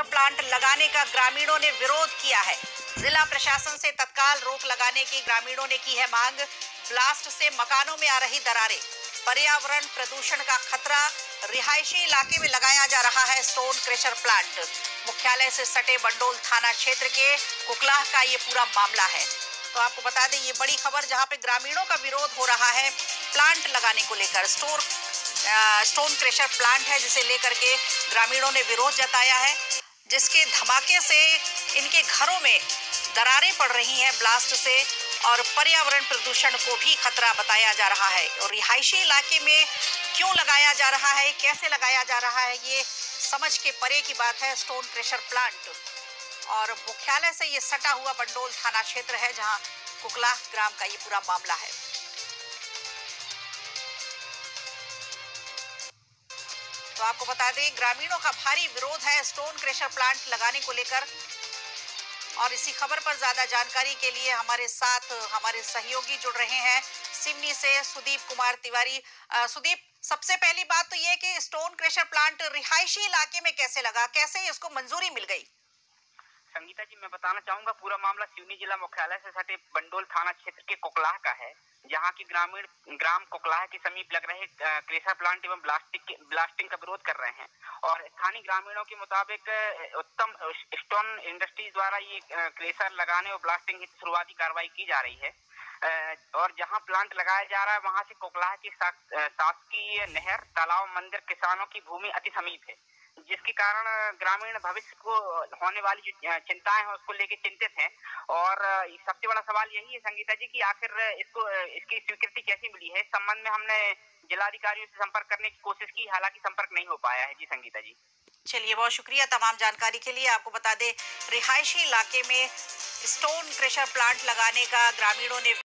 Plant लगाने का ग्रामीणों ने विरोध किया है। जिला प्रशासन से तत्काल रोक लगाने की ग्रामीणों ने की है मांग। ब्लास्ट से मकानों में आ रही दरारें, पर्यावरण प्रदूषण का खतरा, रिहायशी इलाके में लगाया जा रहा है स्टोन क्रेशर प्लांट। मुख्यालय से सटे बंडोल थाना क्षेत्र के कुकलाह का ये पूरा मामला है। तो आपको बता दें, ये बड़ी खबर जहां पे ग्रामीणों का विरोध हो रहा है प्लांट लगाने को लेकर। स्टोन क्रेशर प्लांट है जिसे लेकर के ग्रामीणों ने विरोध जताया है, जिसके धमाके से इनके घरों में दरारें पड़ रही हैं ब्लास्ट से और पर्यावरण प्रदूषण को भी खतरा बताया जा रहा है। और रिहायशी इलाके में क्यों लगाया जा रहा है, कैसे लगाया जा रहा है, ये समझ के परे की बात है। स्टोन क्रेशर प्लांट और मुख्यालय से ये सटा हुआ बंडोल थाना क्षेत्र है जहां कुकलाह ग्राम का ये पूरा मामला है। तो आपको बता दें, ग्रामीणों का भारी विरोध है स्टोन क्रेशर प्लांट लगाने को लेकर। और इसी खबर पर ज्यादा जानकारी के लिए हमारे साथ हमारे सहयोगी जुड़ रहे हैं सिवनी से सुदीप कुमार तिवारी। सुदीप, सबसे पहली बात तो ये कि स्टोन क्रेशर प्लांट रिहायशी इलाके में कैसे लगा, कैसे इसको मंजूरी मिल गई? संगीता जी, मैं बताना चाहूंगा, पूरा मामला सिवनी जिला मुख्यालय से सटे बंडोल थाना क्षेत्र के कुकलाह का है, जहां की ग्रामीण ग्राम कुकलाह के समीप लग रहे क्रेशर प्लांट एवं ब्लास्टिंग का विरोध कर रहे हैं। और स्थानीय ग्रामीणों के मुताबिक उत्तम स्टोन इंडस्ट्रीज द्वारा ये क्रेशर लगाने और ब्लास्टिंग की शुरुआती कार्रवाई की जा रही है। और जहां प्लांट लगाया जा रहा है वहां से कुकलाह की शासकीय नहर, तालाब, मंदिर, किसानों की भूमि अति समीप है, जिसके कारण ग्रामीण भविष्य को होने वाली जो चिंताएं हैं उसको लेके चिंतित हैं। और सबसे बड़ा सवाल यही है संगीता जी कि आखिर इसकी स्वीकृति कैसी मिली है। इस संबंध में हमने जिलाधिकारियों से संपर्क करने की कोशिश की, हालांकि संपर्क नहीं हो पाया है। जी संगीता जी। चलिए, बहुत शुक्रिया तमाम जानकारी के लिए। आपको बता दें, रिहायशी इलाके में स्टोन क्रेशर प्लांट लगाने का ग्रामीणों ने